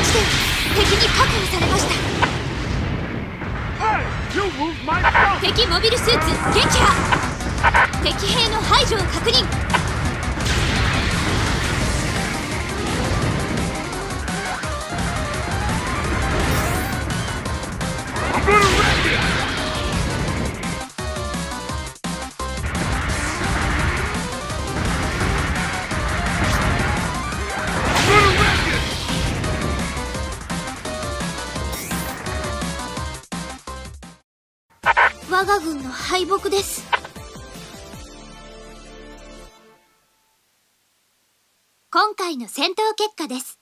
地点敵に確保されました。敵モビルスーツ撃破。敵兵の排除を確認。我が軍の敗北です。今回の戦闘結果です。